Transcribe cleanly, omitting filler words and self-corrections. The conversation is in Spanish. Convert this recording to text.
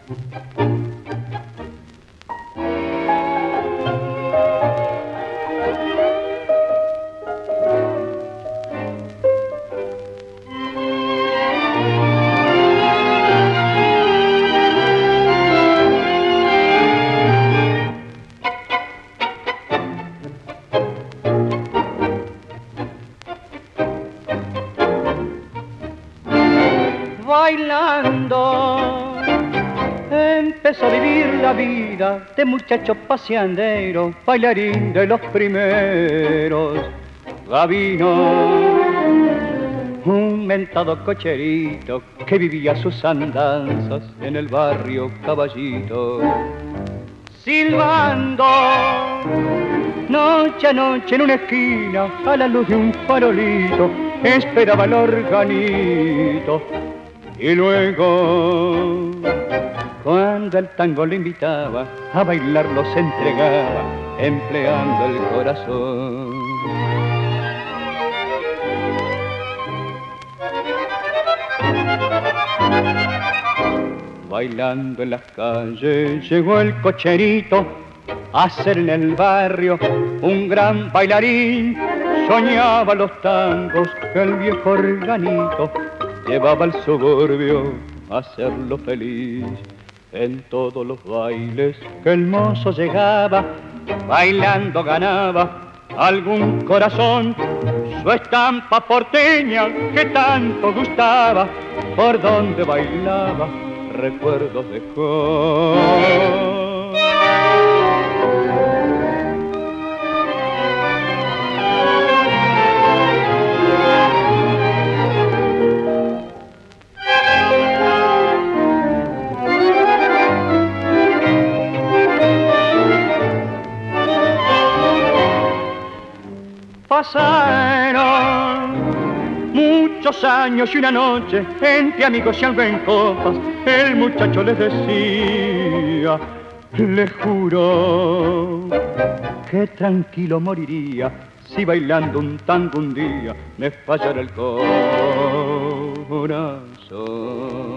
Bailando empezó a vivir la vida de muchacho paseandero, bailarín de los primeros. Gabino, un mentado cocherito que vivía sus andanzas en el barrio Caballito. Silbando noche a noche en una esquina a la luz de un farolito esperaba el organito. Y luego, cuando el tango le invitaba a bailar, los entregaba, empleando el corazón. Bailando en las calles llegó el cocherito a ser en el barrio un gran bailarín. Soñaba los tangos que el viejo organito llevaba al suburbio a hacerlo feliz. En todos los bailes que el mozo llegaba, bailando ganaba algún corazón. Su estampa porteña que tanto gustaba, por donde bailaba recuerdos dejó. Pasaron muchos años y una noche, entre amigos y algo en copas, el muchacho les decía, le juro que tranquilo moriría si bailando un tango un día me fallara el corazón.